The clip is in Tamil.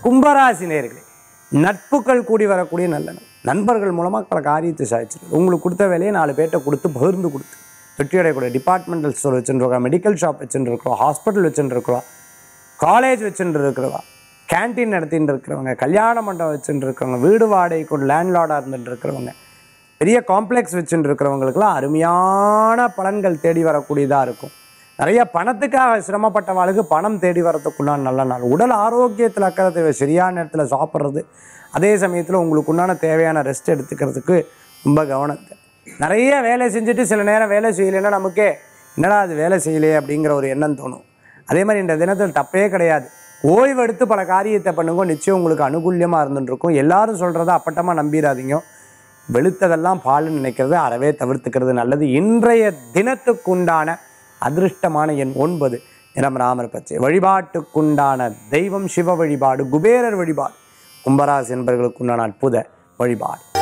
கும்பராசி நேயர்களே, நட்புகள் கூடி வரக்கூடிய நல்ல நாள். நண்பர்கள் மூலமாக பல காரியத்தை சாதிச்சிருக்கு. உங்களுக்கு கொடுத்த வேலையை 4 பேர்கிட்ட கொடுத்து பகிர்ந்து கொடுத்து வெற்றி அடையக்கூடிய டிபார்ட்மெண்டல் ஸ்டோர் வச்சுருக்கோம், மெடிக்கல் ஷாப் வச்சுருக்கிறோம், ஹாஸ்பிட்டல் வச்சுருக்கிறோம், காலேஜ் வச்சுட்டு இருக்கிறவா, கேன்டீன் நடத்திட்டு இருக்கிறவங்க, கல்யாண மண்டபம் வச்சுட்டு இருக்கிறவங்க, வீடு வாடகை கொண்டு லேண்ட்லார்டாக இருந்துட்டு இருக்கிறவங்க, பெரிய காம்ப்ளெக்ஸ் வச்சுட்டு இருக்கிறவங்களுக்கெல்லாம் அருமையான பலன்கள் தேடி வரக்கூடியதாக இருக்கும். நிறைய பணத்துக்காக சிரமப்பட்டவாளுக்கு பணம் தேடி வரத்துக்குண்டான நல்ல நாள். உடல் ஆரோக்கியத்தில் அக்கறை தேவை. சரியான நேரத்தில் சாப்பிட்றது, அதே சமயத்தில் உங்களுக்கு உண்டான தேவையான ரெஸ்ட் எடுத்துக்கிறதுக்கு ரொம்ப கவனம் தேவை. நிறைய வேலை செஞ்சுட்டு சில நேரம் வேலை செய்யலைன்னா நமக்கே என்னடா அது வேலை செய்யலையே அப்படிங்கிற ஒரு எண்ணம் தோணும். அதே மாதிரி இந்த தினத்தில் தப்பே கிடையாது. ஓய்வெடுத்து பல காரியத்தை பண்ணுங்க, நிச்சயம் உங்களுக்கு அனுகூல்யமாக இருந்துருக்கும். எல்லாரும் சொல்கிறத அப்பட்டமாக நம்பிடாதீங்க. வெளுத்ததெல்லாம் பால்னு நினைக்கிறது அறவே தவிர்த்துக்கிறது நல்லது. இன்றைய தினத்துக்குண்டான அதிருஷ்டமான எண் 9, நிறம் ராமர் பச்சை. வழிபாட்டுக்குண்டான தெய்வம் சிவ வழிபாடு, குபேரர் வழிபாடு கும்பராசி என்பவர்களுக்குண்டான அற்புத வழிபாடு.